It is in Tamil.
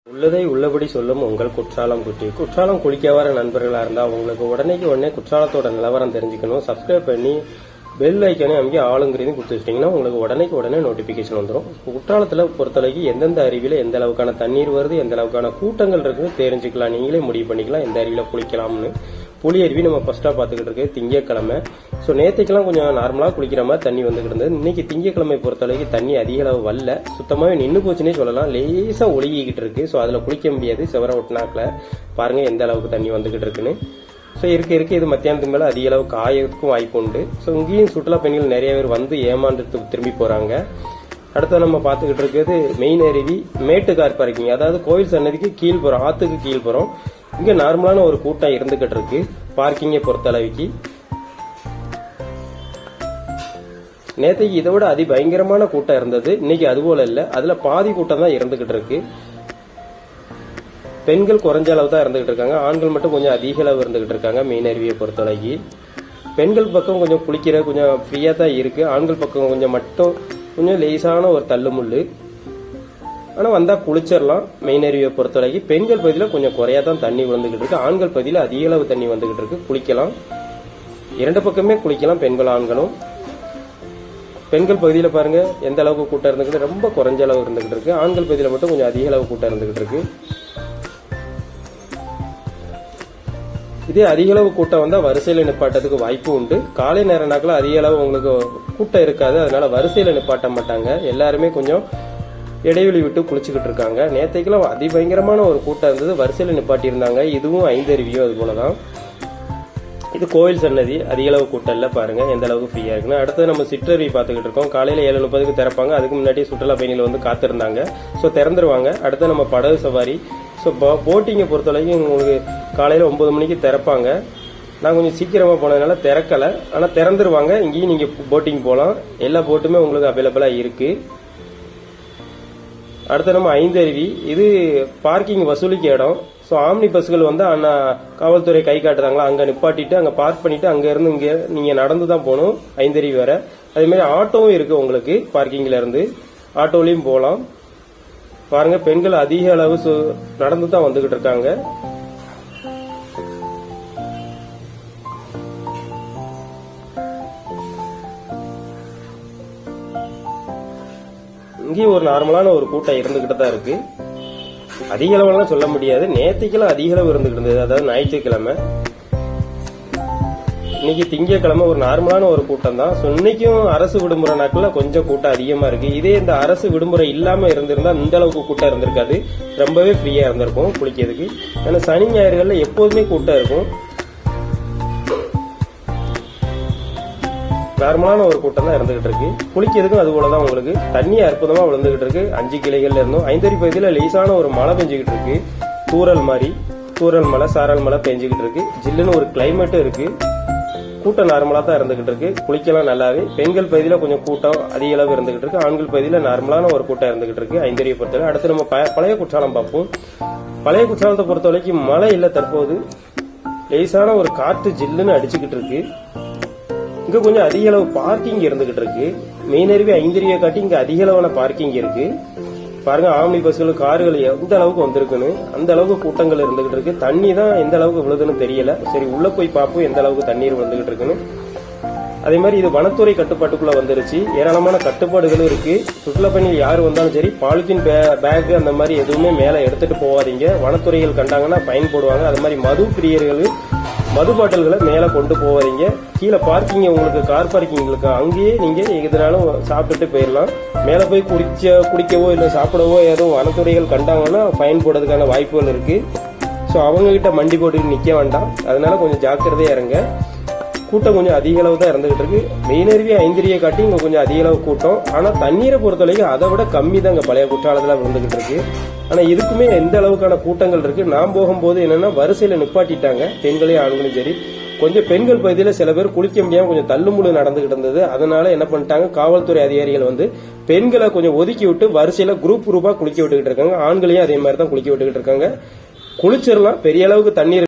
உள்ளதை உள்ளபடி சொல்லும் உங்கள் குற்றாலம் குட்டி. குற்றாலம் குளிக்க வர நண்பர்களா இருந்தா உங்களுக்கு உடனே குற்றாலத்தோட நிலவரம் தெரிஞ்சுக்கணும். சப்ஸ்கிரைப் பண்ணி பெல் ஐக்கானே அமைக்க ஆளுங்கிறதையும் கொடுத்து வச்சிட்டீங்கன்னா உங்களுக்கு உடனே நோட்டிபிகேஷன் வந்துடும். குற்றாலத்துல பொறுத்தளவுக்கு எந்தெந்த அருவியில எந்த அளவுக்கான தண்ணீர் வருது, எந்த அளவுக்கான கூட்டங்கள் இருக்குன்னு தெரிஞ்சுக்கலாம். நீங்களே முடிவு பண்ணிக்கலாம் எந்த அருவியில குளிக்கலாம்னு. புலி அருவி நம்ம ஃபர்ஸ்டா பாத்துக்கிட்டு இருக்கு திங்கக்கிழமை. சோ நேற்றுக்கெல்லாம் கொஞ்சம் நார்மலா குளிக்கிற மாதிரி தண்ணி வந்துகிட்டு இருந்தது. இன்னைக்கு திங்கக்கிழமை பொறுத்தளவுக்கு தண்ணி அதிக அளவு வரல, சுத்தமாவே நின்று போச்சுன்னே சொல்லலாம். லேசா ஒழுகிக்கிட்டு இருக்கு. சோ அதுல குளிக்க முடியாது. செவர ஒட்டினாக்கல பாருங்க எந்த அளவுக்கு தண்ணி வந்துகிட்டு இருக்குன்னு. ஸோ இருக்க இது மத்தியானத்துக்கு மேல அதிக அளவு காயறதுக்கும் வாய்ப்பு உண்டு. ஸோ இங்கேயும் சுற்றுலா பயணிகள் நிறைய பேர் வந்து ஏமாந்துட்டு திரும்பி போறாங்க. அடுத்த நம்ம பாத்துக்கிட்டு இருக்கிறது மெயின் அருவி மேட்டுக்கார் பார்க்கிங், அதாவது கோயில் சன்னதிக்கு கீழ்புறம், ஆத்துக்கு கீழ்புறம். இங்க நார்மலான ஒரு கூட்டம் இருந்துகிட்டு இருக்கு பார்க்கிங்கை பொறுத்த அளவுக்கு. நேற்றைக்கு இதை விட அதிபயங்கரமான கூட்டம் இருந்தது. இன்னைக்கு அது போல இல்ல, அதுல பாதி கூட்டம் தான் இருந்துகிட்டு இருக்கு. பெண்கள் குறைஞ்ச அளவு தான் இருந்துகிட்டு இருக்காங்க, ஆண்கள் மட்டும் கொஞ்சம் அதிக அளவு இருந்துகிட்டு இருக்காங்க. மெயின் அருவியை பொறுத்தளவுக்கு பெண்கள் பக்கம் கொஞ்சம் குளிக்கிற கொஞ்சம் ஃப்ரீயா தான் இருக்கு. ஆண்கள் பக்கம் கொஞ்சம் லேசான ஒரு தள்ளுமுள்ளு. ஆனா வந்தா குளிச்சிடலாம். மெயின் அருவியை பொறுத்தளவுக்கு பெண்கள் பகுதியில கொஞ்சம் குறையா தான் தண்ணி வந்துகிட்டு இருக்கு, ஆண்கள் பகுதியில அதிக அளவு தண்ணி வந்துகிட்டு இருக்கு. குளிக்கலாம், இரண்டு பக்கமே குளிக்கலாம், பெண்கள் ஆண்களும். பெண்கள் பகுதியில பாருங்க எந்த அளவுக்கு கூட்டம் இருந்துகிட்டு, ரொம்ப குறைஞ்ச அளவு இருந்துகிட்டு இருக்கு. ஆண்கள் பகுதியில மட்டும் கொஞ்சம் அதிக அளவு கூட்டம் இருந்துகிட்டு இருக்கு. இதே அதிக அளவு கூட்டம் வந்தா வரிசையில நிப்பாட்டத்துக்கு வாய்ப்பு உண்டு. காலை நேர நாட்கள் அதிக அளவு உங்களுக்கு கூட்டம் இருக்காது, அதனால வரிசையில நிப்பாட்ட மாட்டாங்க. எல்லாருமே கொஞ்சம் இடைவெளி விட்டு குளிச்சுக்கிட்டு இருக்காங்க. நேற்றைக்கெல்லாம் அதிபயங்கரமான ஒரு கூட்டம் இருந்தது, வரிசையில நிப்பாட்டி இருந்தாங்க. இதுவும் ஐந்தருவியும் அது போலதான். இது கோயில் சன்னதி, அதிக அளவு கூட்டம் இல்ல. பாருங்க எந்த அளவுக்கு ஃப்ரீயா இருக்குன்னு. அடுத்து நம்ம சிற்றருவி பாத்துக்கிட்டு இருக்கோம். காலையில 7:30 திறப்பாங்க. அதுக்கு முன்னாடி சுற்றுலா பயணிகள் வந்து காத்திருந்தாங்க. சோ திறந்துருவாங்க. அடுத்து நம்ம படகு சவாரி. ஸோ போட்டிங்கை பொறுத்தளவுக்கு உங்களுக்கு காலையில 9 மணிக்கு திறப்பாங்க. நான் கொஞ்சம் சீக்கிரமா போனதுனால திறக்கல, ஆனா திறந்துருவாங்க. இங்கேயும் நீங்க போட்டிங் போலாம், எல்லா போட்டுமே உங்களுக்கு அவைலபிளா இருக்கு. அடுத்து நம்ம ஐந்தருவி, இது பார்க்கிங் வசூலிக்க இடம். ஸோ ஆம்னி பஸ்கள் வந்து காவல்துறை கை காட்டுறாங்களா அங்க நிப்பாட்டிட்டு அங்க பார்க் பண்ணிட்டு அங்க இருந்து இங்க நீங்க நடந்து தான் போகணும் ஐந்தருவி வர. அதே மாதிரி ஆட்டோவும் இருக்கு உங்களுக்கு, பார்க்கிங்ல இருந்து ஆட்டோலயும் போலாம். பாருங்க பெண்கள் அதிக அளவு நடந்து தான் வந்துகிட்டு இருக்காங்க. இங்கேயும் ஒரு நார்மலான ஒரு கூட்டம் இருந்துகிட்டு தான் இருக்கு. அதிக அளவுலாம் சொல்ல முடியாது, நேற்றுக்கெல்லாம் அதிக அளவு இருந்துகிட்டு இருந்தது, அதாவது ஞாயிற்றுக்கிழமை. இன்னைக்கு திங்கக்கிழமை ஒரு நார்மலான ஒரு கூட்டம் தான். இன்னைக்கும் அரசு விடுமுறை நாட்கள்ல கொஞ்சம் கூட்டம் அதிகமா இருக்கு. இதே இந்த அரசு விடுமுறை இல்லாம இருந்திருந்தா இந்த அளவுக்கு கூட்டம் இருந்திருக்காது, ரொம்பவே ஃப்ரீயா இருந்திருக்கும் குளிக்கிறதுக்கு. ஏன்னா சனி ஞாயிறுகள்ல எப்போதுமே கூட்டம் இருக்கும். நார்மலான ஒரு கூட்டம் தான் இருந்துகிட்டு இருக்கு. குளிக்கிறதுக்கும் அது போலதான் உங்களுக்கு தண்ணி அற்புதமா விழுந்துகிட்டு இருக்கு. 5 கிளைகள்ல இருந்தும் ஐந்தருவி பகுதியில லேசான ஒரு மழை பெஞ்சுக்கிட்டு இருக்கு, தூரல் மழை சாரல் மழை பெஞ்சுக்கிட்டு இருக்கு. ஜில்லுன்னு ஒரு கிளைமேட்டும் இருக்கு. கூட்டம் நார்மலா தான் இருந்துகிட்டு இருக்கு, குளிக்கலாம் நல்லாவே. பெண்கள் பகுதியில கொஞ்சம் கூட்டம் அதிக அளவு இருந்துகிட்டு இருக்கு, ஆண்கள் பகுதியில நார்மலான ஒரு கூட்டம் இருந்துகிட்டு இருக்கு ஐந்தருவியை பொறுத்தவரை. அடுத்து நம்ம பழைய குற்றாலம் பார்ப்போம். பழைய குற்றாலத்தை பொறுத்த வரைக்கும் மழை இல்ல, தற்போது லேசான ஒரு காற்று ஜில்லுன்னு அடிச்சுக்கிட்டு இருக்கு. இங்க கொஞ்சம் அதிக அளவு பார்க்கிங் இருந்துகிட்டு இருக்கு. மெயின் அருவி ஐந்தருவியை காட்டி இங்க அதிக அளவான பார்க்கிங் இருக்கு. பாருங்க ஆம்னி பஸ்கள் கார்கள் எந்த அளவுக்கு வந்திருக்குன்னு, அந்த அளவுக்கு கூட்டங்கள் இருந்துகிட்டு இருக்கு. தண்ணி தான் எந்த அளவுக்கு விழுதுன்னு தெரியல. சரி உள்ள போய் பார்ப்போம் எந்த அளவுக்கு தண்ணீர் வந்துகிட்டு இருக்குன்னு. அதே மாதிரி இது வனத்துறை கட்டுப்பாட்டுக்குள்ள வந்துருச்சு. ஏராளமான கட்டுப்பாடுகளும் இருக்கு. சுற்றுலா பயணிகள் யாரு வந்தாலும் சரி பாலித்தீன் பேக் அந்த மாதிரி எதுவுமே மேல எடுத்துட்டு போவாதீங்க. வனத்துறைகள் கண்டாங்கன்னா ஃபைன் போடுவாங்க. அது மாதிரி மது பிரியர்கள் மது பாட்டில்களை மேல கொண்டு போவாதீங்க. கீழே பார்க்கிங் உங்களுக்கு கார் பார்க்கிங் இருக்கு, அங்கேயே நீங்க எதுனாலும் சாப்பிட்டுட்டு போயிடலாம். மேல போய் குடிக்கவோ இல்ல சாப்பிடவோ ஏதோ வனத்துறைகள் கண்டாங்கன்னா ஃபைன் போடுறதுக்கான வாய்ப்புகள் இருக்கு. சோ அவங்க கிட்ட மண்டி போட்டு நிக்க வேண்டாம், அதனால கொஞ்சம் ஜாக்கிரதையா இருங்க. கூட்டம் கொஞ்சம் அதிக அளவு தான் இருந்துகிட்டு இருக்கு. மெயின் அருவி ஐந்தருவியை காட்டி இங்க கொஞ்சம் அதிக அளவு கூட்டம். ஆனா தண்ணீரை பொறுத்த வரைக்கும் அதை விட கம்மி தான் இங்க பழைய குற்றாலத்துல விழுந்துகிட்டு இருக்கு. ஆனா இதுக்குமே எந்த அளவுக்கான கூட்டங்கள் இருக்கு. நான் போகும்போது என்னன்னா வரிசையில நிப்பாட்டிட்டாங்க, பெண்களே ஆண்களும் சரி. கொஞ்சம் பெண்கள் பகுதியில சில பேர் குளிக்க முடியாம கொஞ்சம் தள்ளுமுள்ளு நடந்துகிட்டு இருந்தது. அதனால என்ன பண்ணிட்டாங்க, காவல்துறை அதிகாரிகள் வந்து பெண்களை கொஞ்சம் ஒதுக்கி விட்டு வரிசையில குரூப்பா குளிக்க விட்டுக்கிட்டு இருக்காங்க. ஆண்களையும் அதே மாதிரி தான் குளிக்க விட்டுக்கிட்டு இருக்காங்க. குளிச்சிடலாம், பெரிய அளவுக்கு தண்ணீர்